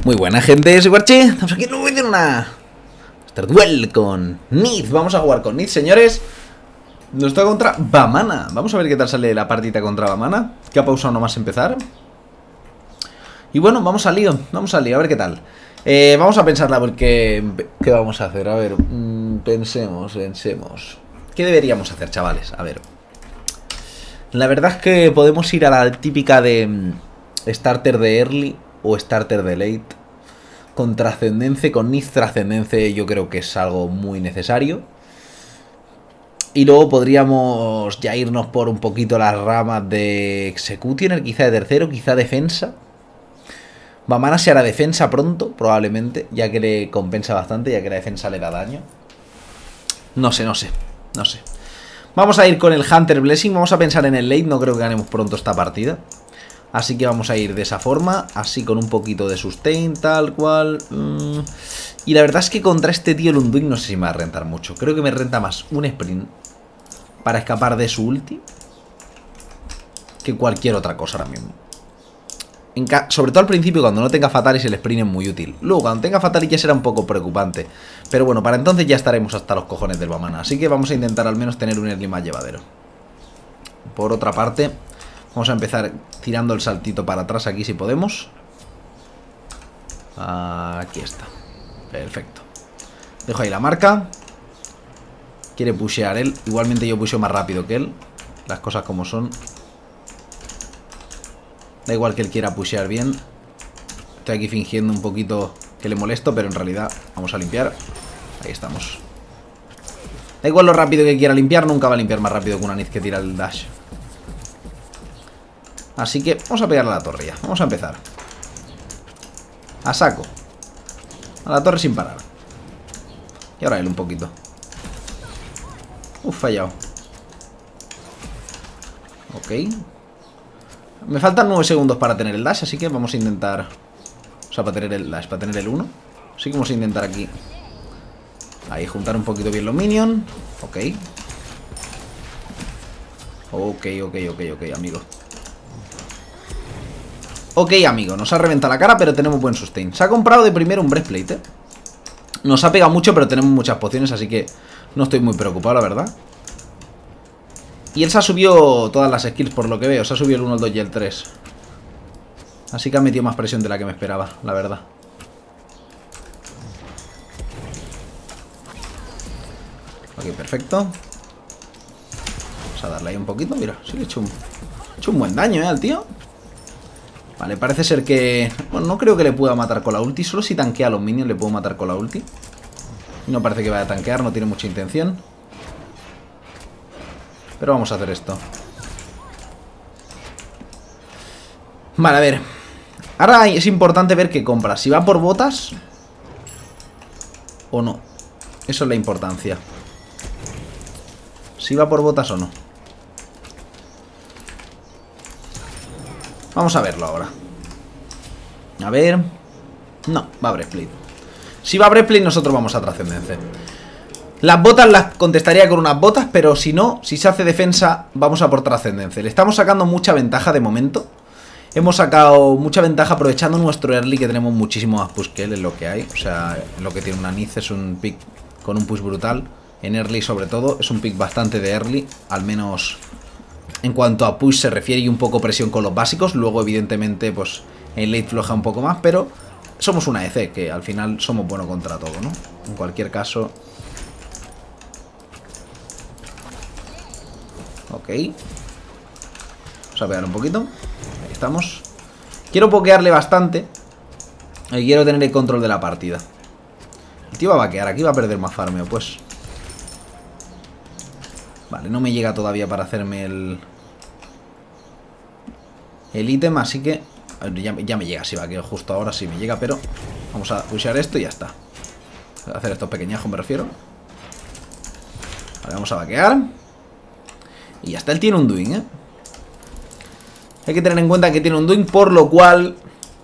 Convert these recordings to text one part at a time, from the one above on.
Muy buena gente, soy Guarche. Estamos aquí en un vídeo en una Star Duel con Nith. Vamos a jugar con Nith, señores. Nos toca contra Vamana. Vamos a ver qué tal sale la partida contra Vamana, que ha pausado nomás empezar. Y bueno, vamos al lío, a ver qué tal. Vamos a pensarla porque... ¿Qué vamos a hacer? A ver, pensemos. ¿Qué deberíamos hacer, chavales? A ver. La verdad es que podemos ir a la típica de starter de early o starter de late. Con trascendencia, con Nith trascendencia yo creo que es algo muy necesario. Y luego podríamos ya irnos por un poquito las ramas de Executioner, quizá de tercero, quizá defensa. Vamana se hará defensa pronto, probablemente, ya que le compensa bastante, ya que la defensa le da daño. No sé. Vamos a ir con el Hunter Blessing, vamos a pensar en el late, no creo que ganemos pronto esta partida. Así que vamos a ir de esa forma, así con un poquito de sustain, tal cual. Y la verdad es que contra este tío el Unduin no sé si me va a rentar mucho. Creo que me renta más un sprint para escapar de su ulti que cualquier otra cosa ahora mismo. Sobre todo al principio, cuando no tenga Fatalis, el sprint es muy útil. Luego, cuando tenga Fatalis ya será un poco preocupante. Pero bueno, para entonces ya estaremos hasta los cojones del Vamana. Así que vamos a intentar al menos tener un early más llevadero. Por otra parte, vamos a empezar tirando el saltito para atrás aquí si podemos. Aquí está. Perfecto. Dejo ahí la marca. Quiere pushear él. Igualmente yo pusheo más rápido que él. Las cosas como son. Da igual que él quiera pushear bien. Estoy aquí fingiendo un poquito que le molesto, pero en realidad vamos a limpiar. Ahí estamos. Da igual lo rápido que quiera limpiar, nunca va a limpiar más rápido que una Nith que tira el dash. Así que vamos a pegarle a la torre ya. Vamos a empezar. A saco. A la torre sin parar. Y ahora él un poquito. Fallado. Ok. Me faltan 9 segundos para tener el dash, así que vamos a intentar... O sea, para tener el dash, para tener el 1. Así que vamos a intentar aquí. Ahí, juntar un poquito bien los minions. Ok. Ok, amigo. Ok, amigo, nos ha reventado la cara, pero tenemos buen sustain. Se ha comprado de primero un breastplate, Nos ha pegado mucho, pero tenemos muchas pociones, así que no estoy muy preocupado, la verdad. Y él se ha subido todas las skills, por lo que veo. Se ha subido el 1, el 2 y el 3. Así que ha metido más presión de la que me esperaba, la verdad. Ok, perfecto. Vamos a darle ahí un poquito. Mira, sí que he hecho un buen daño, al tío. Vale, parece ser que... Bueno, no creo que le pueda matar con la ulti. Solo si tanquea a los minions le puedo matar con la ulti. Y no parece que vaya a tanquear, no tiene mucha intención. Pero vamos a hacer esto. Vale, a ver. Ahora es importante ver qué compra. Si va por botas o no. Eso es la importancia. Si va por botas o no. Vamos a verlo ahora. A ver. No, va a breastplate. Si va a breastplate nosotros vamos a trascendencia. Las botas las contestaría con unas botas, pero si no, si se hace defensa, vamos a por trascendencia. Le estamos sacando mucha ventaja de momento. Hemos sacado mucha ventaja aprovechando nuestro early, que tenemos muchísimo más push que él, es lo que hay. O sea, lo que tiene una Nith es un pick con un push brutal. En early sobre todo, es un pick bastante de early, al menos en cuanto a push se refiere, y un poco presión con los básicos. Luego, evidentemente, pues en late floja un poco más, pero somos una EC, que al final somos buenos contra todo, ¿no? En cualquier caso... Ok. Vamos a pegar un poquito. Ahí estamos. Quiero pokearle bastante. Y quiero tener el control de la partida. El tío va a vaquear. Aquí va a perder más farmeo, pues. Vale, no me llega todavía para hacerme el ítem, así que... Ya me llega, si vaqueo justo ahora, sí me llega, pero... Vamos a pushear esto y ya está. Voy a hacer estos pequeñajos, me refiero. Vale, vamos a vaquear. Y ya está, él tiene un Unduin, Hay que tener en cuenta que tiene un Unduin, por lo cual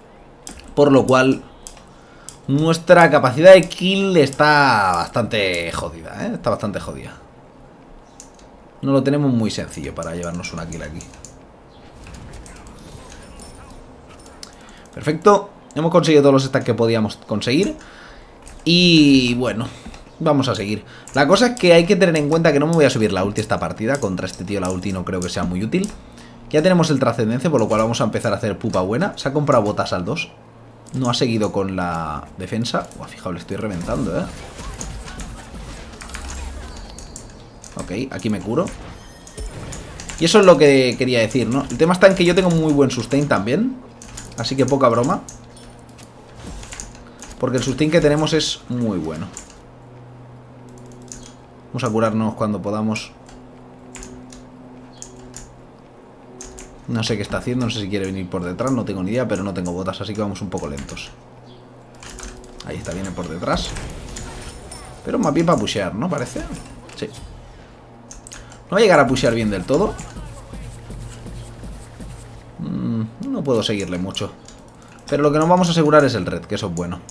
nuestra capacidad de kill está bastante jodida, Está bastante jodida. No lo tenemos muy sencillo para llevarnos una kill aquí. Perfecto. Hemos conseguido todos los stacks que podíamos conseguir. Y bueno, vamos a seguir. La cosa es que hay que tener en cuenta que no me voy a subir la ulti esta partida. Contra este tío la ulti no creo que sea muy útil. Ya tenemos el trascendencia, por lo cual vamos a empezar a hacer pupa buena. Se ha comprado botas al 2. No ha seguido con la defensa. Uah, fijaos, le estoy reventando, Ok, aquí me curo. Y eso es lo que quería decir, ¿no? El tema está en que yo tengo muy buen sustain también. Así que poca broma. Porque el sustain que tenemos es muy bueno. Vamos a curarnos cuando podamos. No sé qué está haciendo, no sé si quiere venir por detrás, no tengo ni idea, pero no tengo botas, así que vamos un poco lentos. Ahí está, viene por detrás. Pero más bien para pushear, ¿no? Parece. Sí. No va a llegar a pushear bien del todo. No puedo seguirle mucho. Pero lo que nos vamos a asegurar es el red, que eso es bueno.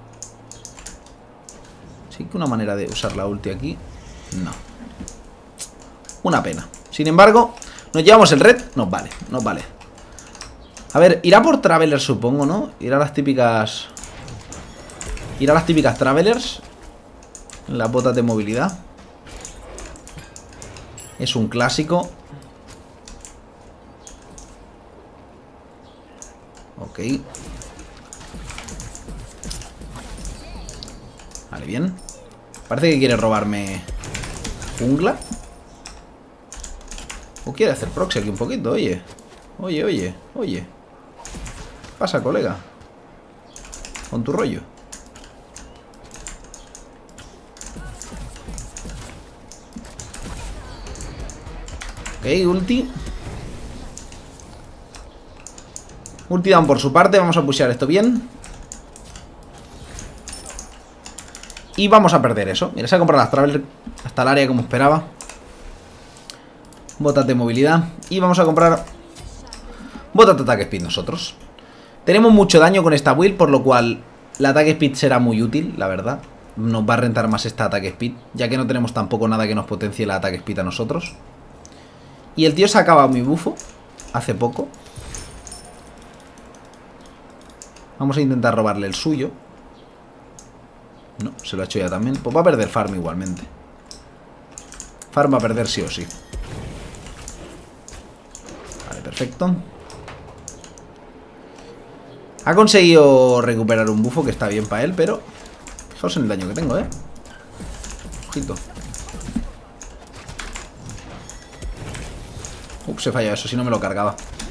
Sí que una manera de usar la ulti aquí. No. Una pena. Sin embargo, nos llevamos el red. Nos vale, nos vale. A ver, irá por Travelers, supongo, ¿no? Irá a las típicas... Irá a las típicas Travelers. Las botas de movilidad. Es un clásico. Ok. Vale, bien. Parece que quiere robarme jungla. O quiere hacer proxy aquí un poquito, oye. Oye. ¿Qué pasa, colega? Con tu rollo. Ok, ulti. Ulti down por su parte. Vamos a pushear esto bien. Y vamos a perder eso. Mira, se ha comprado las Traveler hasta el área como esperaba. Botas de movilidad. Y vamos a comprar botas de ataque speed nosotros. Tenemos mucho daño con esta build, por lo cual la ataque speed será muy útil, la verdad. Nos va a rentar más esta ataque speed, ya que no tenemos tampoco nada que nos potencie la ataque speed a nosotros. Y el tío se ha acabado mi bufo hace poco. Vamos a intentar robarle el suyo. No, se lo ha hecho ya también. Pues va a perder farm igualmente. Farm va a perder sí o sí. Vale, perfecto. Ha conseguido recuperar un bufo que está bien para él, pero... Fijaos en el daño que tengo, Ojito. Ups, he fallado eso, si no me lo cargaba.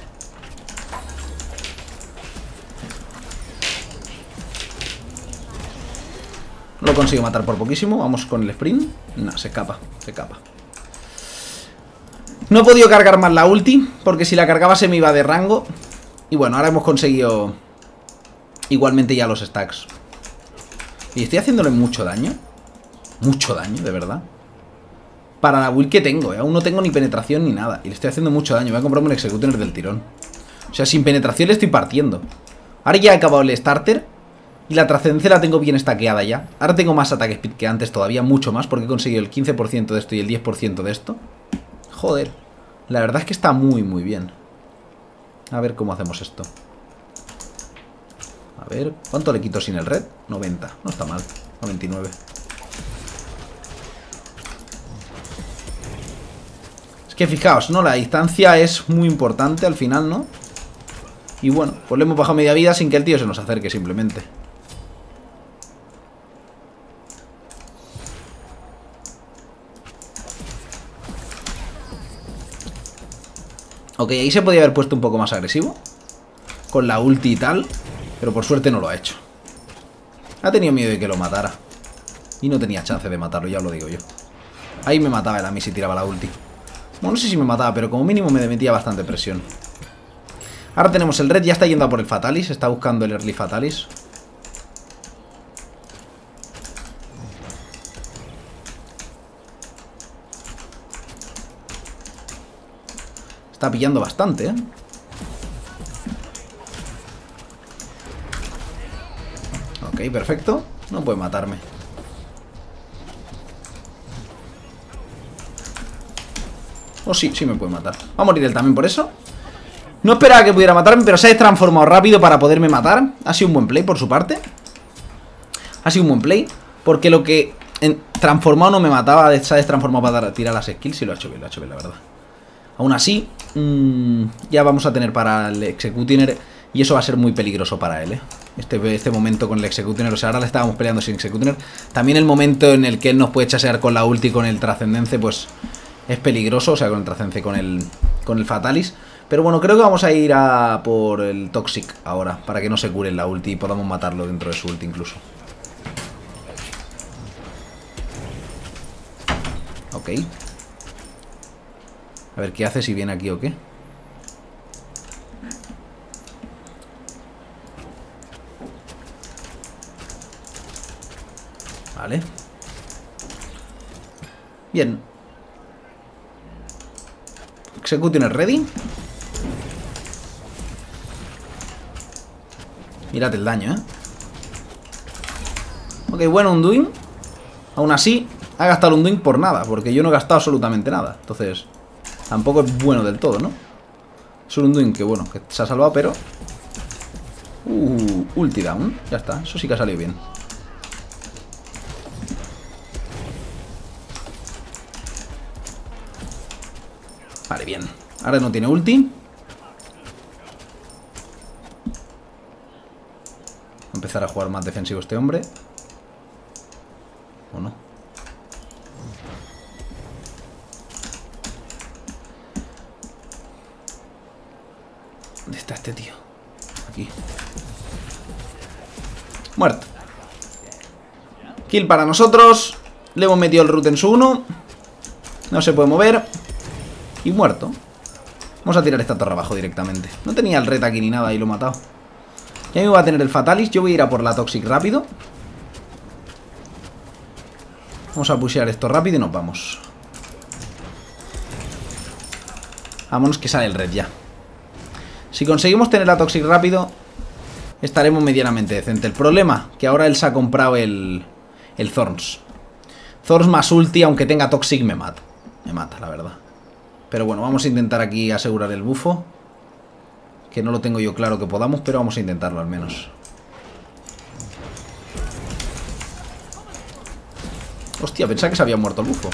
No lo consigo matar por poquísimo. Vamos con el sprint. No, se escapa, se escapa. No he podido cargar más la ulti, porque si la cargaba se me iba de rango. Y bueno, ahora hemos conseguido igualmente ya los stacks. Y estoy haciéndole mucho daño. Mucho daño, de verdad. Para la build que tengo, aún no tengo ni penetración ni nada. Y le estoy haciendo mucho daño. Voy a comprarme un Executioner del tirón. O sea, sin penetración le estoy partiendo. Ahora ya he acabado el starter. Y la trascendencia la tengo bien stackeada ya. Ahora tengo más ataque speed que antes, todavía mucho más, porque he conseguido el 15% de esto y el 10% de esto. Joder. La verdad es que está muy, muy bien. A ver cómo hacemos esto. A ver, ¿cuánto le quito sin el red? 90, no está mal. 99. Es que fijaos, ¿no? La distancia es muy importante al final, ¿no? Y bueno, pues le hemos bajado media vida sin que el tío se nos acerque simplemente. Ok, ahí se podía haber puesto un poco más agresivo. Con la ulti y tal. Pero por suerte no lo ha hecho. Ha tenido miedo de que lo matara. Y no tenía chance de matarlo, ya lo digo yo. Ahí me mataba él a mí si tiraba la ulti. Bueno, no sé si me mataba, pero como mínimo me metía bastante presión. Ahora tenemos el red, ya está yendo a por el Fatalis. Está buscando el early Fatalis. Está pillando bastante, Ok, perfecto. No puede matarme. Oh, sí, sí me puede matar. Va a morir él también por eso. No esperaba que pudiera matarme, pero se ha transformado rápido para poderme matar. Ha sido un buen play por su parte. Ha sido un buen play. Porque lo que transformado no me mataba, se ha destransformado para tirar las skills. Y lo ha hecho bien, la verdad. Aún así, ya vamos a tener para el Executioner. Y eso va a ser muy peligroso para él, este momento con el Executioner. O sea, ahora le estábamos peleando sin Executioner. También el momento en el que él nos puede chasear con la ulti, con el Trascendence, pues es peligroso. O sea, con el Trascendence, con el Fatalis. Pero bueno, creo que vamos a ir a por el Toxic ahora, para que no se cure en la ulti y podamos matarlo dentro de su ulti incluso. Ok. A ver qué hace, si viene aquí o qué. Vale. Bien. Executioner ready. Mirad el daño, Ok, bueno, Undoing. Aún así, ha gastado el Undoing por nada, porque yo no he gastado absolutamente nada. Entonces, tampoco es bueno del todo, ¿no? Es un Undoing que, bueno, que se ha salvado, pero... ulti down. Ya está, eso sí que ha salido bien. Vale, bien. Ahora no tiene ulti. Empezar a jugar más defensivo este hombre. ¿O no? ¿Dónde está este tío? Aquí. Muerto. Kill para nosotros. Le hemos metido el root en su 1. No se puede mover. Y muerto. Vamos a tirar esta torre abajo directamente. No tenía el red aquí ni nada y lo he matado. Ya me va a tener el Fatalis. Yo voy a ir a por la Toxic rápido. Vamos a pushear esto rápido y nos vamos. Vámonos que sale el red ya. Si conseguimos tener la Toxic rápido, estaremos medianamente decente. El problema, que ahora él se ha comprado el Thorns. Thorns más ulti, aunque tenga Toxic, me mata. Me mata, la verdad. Pero bueno, vamos a intentar aquí asegurar el bufo. Que no lo tengo yo claro que podamos, pero vamos a intentarlo al menos. Hostia, pensaba que se había muerto el bufo.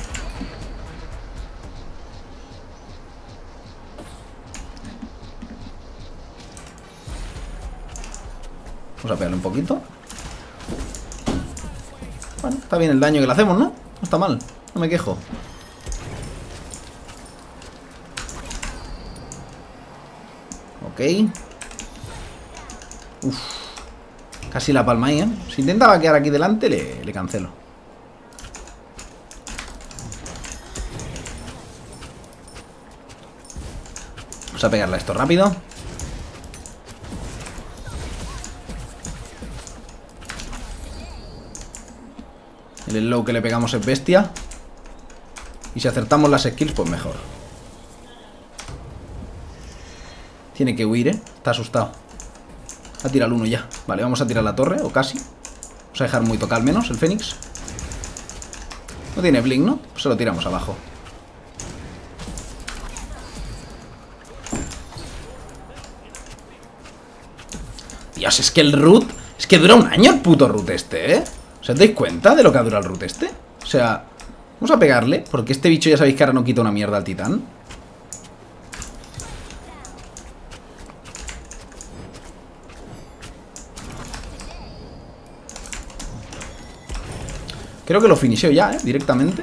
Vamos a pegarle un poquito. Bueno, está bien el daño que le hacemos, ¿no? No está mal, no me quejo. Ok. Uf. Casi la palma ahí, ¿eh? Si intentaba quedar aquí delante, le cancelo. Vamos a pegarle a esto rápido. El slow que le pegamos es bestia. Y si acertamos las skills, pues mejor. Tiene que huir, Está asustado. Ha tirado el 1 ya. Vale, vamos a tirar la torre, o casi. Vamos a dejar muy tocar al menos el Fénix. No tiene blink, ¿no? Pues se lo tiramos abajo. Dios, es que el root... Es que dura un año el puto root este, ¿Os dais cuenta de lo que ha durado el root este? O sea, vamos a pegarle, porque este bicho ya sabéis que ahora no quita una mierda al titán. Creo que lo finisheo ya, directamente.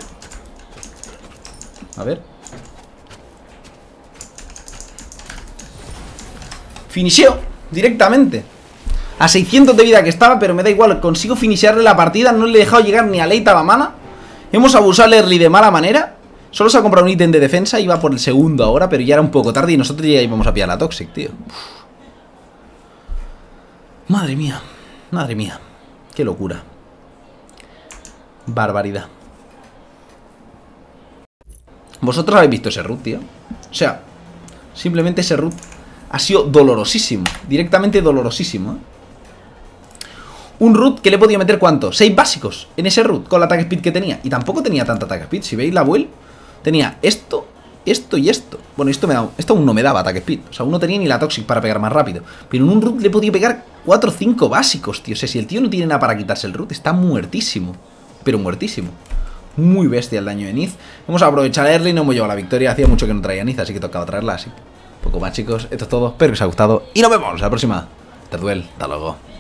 A ver. Finisheo, directamente. A 600 de vida que estaba, pero me da igual. Consigo finishearle la partida. No le he dejado llegar ni a Late Bamana. Hemos abusado de early de mala manera. Solo se ha comprado un ítem de defensa. Iba por el segundo ahora, pero ya era un poco tarde. Y nosotros ya íbamos a pillar la Toxic, tío. Madre mía. Madre mía. Qué locura. Barbaridad. Vosotros habéis visto ese root, tío. O sea, simplemente ese root ha sido dolorosísimo. Directamente dolorosísimo, Un root que le he podido meter, ¿cuánto? 6 básicos en ese root con el ataque speed que tenía. Y tampoco tenía tanta ataque speed. Si veis la build, tenía esto esto y esto. Bueno, esto aún no me daba ataque speed. O sea, aún no tenía ni la Toxic para pegar más rápido. Pero en un root le he podido pegar 4 o 5 básicos, tío. O sea, si el tío no tiene nada para quitarse el root, está muertísimo. Pero muertísimo. Muy bestia el daño de Nith. Vamos a aprovechar a early, no hemos llevado la victoria. Hacía mucho que no traía Nith, así que tocaba traerla así. Poco más, chicos. Esto es todo. Espero que os haya gustado. Y nos vemos la próxima. Terduel, hasta luego.